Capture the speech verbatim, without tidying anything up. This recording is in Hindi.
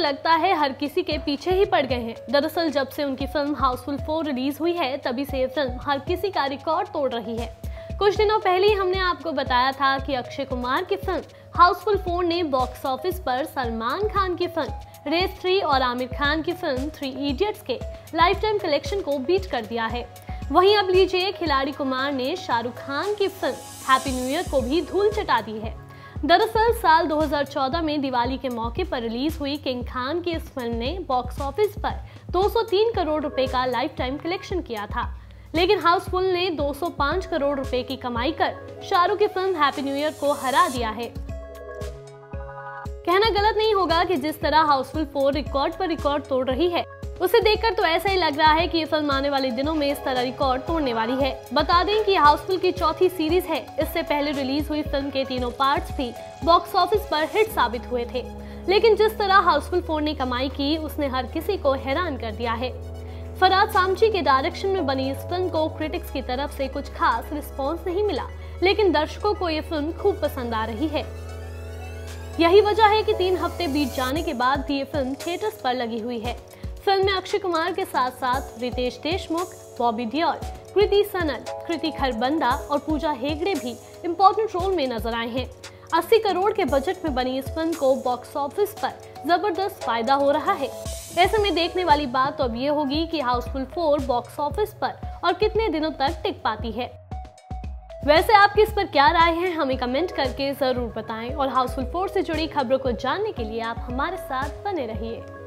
लगता है हर किसी के पीछे ही पड़ गए हैं। दरअसल जब से उनकी फिल्म हाउसफुल फोर रिलीज हुई है तभी से ये फिल्म हर किसी का रिकॉर्ड तोड़ रही है। कुछ दिनों पहले ही हमने आपको बताया था कि अक्षय कुमार की फिल्म हाउसफुल फोर ने बॉक्स ऑफिस पर सलमान खान की फिल्म रेस थ्री और आमिर खान की फिल्म थ्री इडियट्स के लाइफ टाइम कलेक्शन को बीट कर दिया है। वहीं अब लीजिए, खिलाड़ी कुमार ने शाहरुख खान की फिल्म हैप्पी न्यू ईयर को भी धूल चटा दी है। दरअसल साल दो हज़ार चौदह में दिवाली के मौके पर रिलीज हुई किंग खान की इस फिल्म ने बॉक्स ऑफिस पर दो सौ तीन करोड़ रुपए का लाइफ टाइम कलेक्शन किया था, लेकिन हाउसफुल ने दो सौ पाँच करोड़ रुपए की कमाई कर शाहरुख की फिल्म हैप्पी न्यू ईयर को हरा दिया है। कहना गलत नहीं होगा कि जिस तरह हाउसफुल फोर रिकॉर्ड पर रिकॉर्ड तोड़ रही है, उसे देखकर तो ऐसा ही लग रहा है कि ये फिल्म आने वाले दिनों में इस तरह रिकॉर्ड तोड़ने वाली है। बता दें कि हाउसफुल की चौथी सीरीज है। इससे पहले रिलीज हुई फिल्म के तीनों पार्ट्स भी बॉक्स ऑफिस पर हिट साबित हुए थे, लेकिन जिस तरह हाउसफुल फोर ने कमाई की उसने हर किसी को हैरान कर दिया है। फरहाद सामची के डायरेक्शन में बनी इस फिल्म को क्रिटिक्स की तरफ से कुछ खास रिस्पॉन्स नहीं मिला, लेकिन दर्शकों को ये फिल्म खूब पसंद आ रही है। यही वजह है कि तीन हफ्ते बीत जाने के बाद भी ये फिल्म थिएटर्स पर लगी हुई है। फिल्म में अक्षय कुमार के साथ साथ रितेश देशमुख, बॉबी देओल, कृति सनन, कृति खरबंदा और पूजा हेगड़े भी इम्पोर्टेंट रोल में नजर आए हैं। अस्सी करोड़ के बजट में बनी इस फिल्म को बॉक्स ऑफिस पर जबरदस्त फायदा हो रहा है। ऐसे में देखने वाली बात तो अब ये होगी कि हाउसफुल फोर बॉक्स ऑफिस पर और कितने दिनों तक टिक पाती है। वैसे आपकी इस पर क्या राय है, हमें कमेंट करके जरूर बताएं और हाउसफुल फोर से जुड़ी खबरों को जानने के लिए आप हमारे साथ बने रहिए।